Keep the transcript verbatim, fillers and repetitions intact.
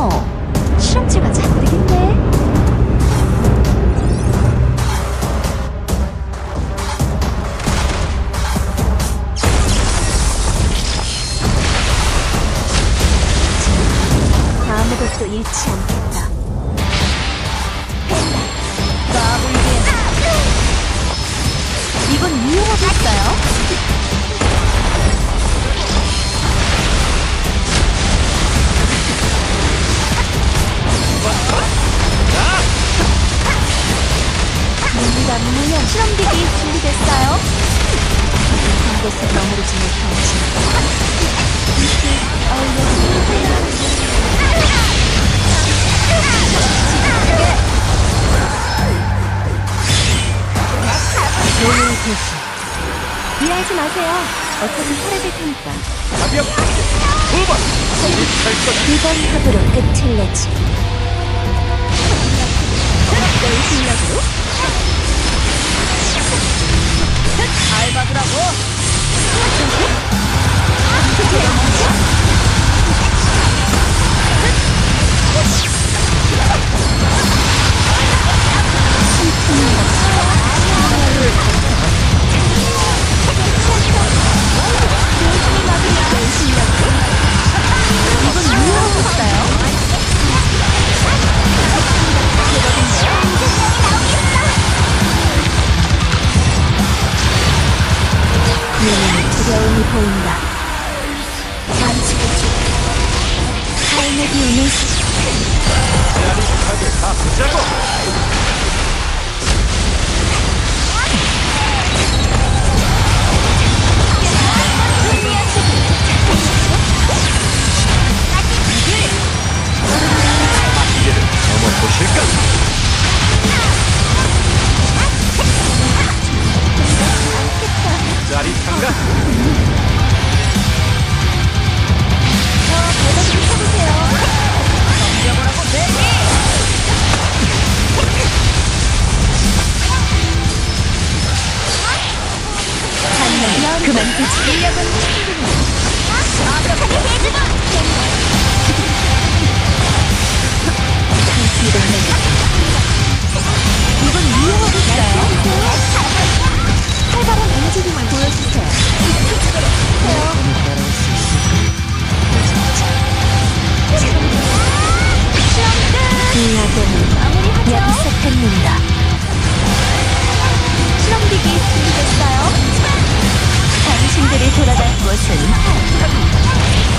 실험체가 잔뜩인데? 아무것도 잃지 않겠다. 까불게. 이건 위험하겠어요? 문이가 무념 실험기기 준비됐어요? 한 곳에 머무르지 못하지. 오늘 대신 미안하지 마세요. 어차피 사라질 테니까. 가볍게 두 번! 이번 합으로 끝을 내지. 내 실력으로? 잘 받으라고! 이건 유효하겠어요? 눈에 두려움이 보인다. 잠시겠죠. 삶의 기운을 짜릿하게 가보자고! 이제는 한번 보실까? 짜릿한가? 저 배도 좀 쳐보세요. 덤벼보라고 내기! 잔나 그만 그 실력은 완벽하게 해주마! 이건 위험하겠어요? 활발한 움직임을 보여주세요. 이 악연은 여기서 끝낸다. 실험기기 준비됐어요? 당신들이 돌아갈 곳은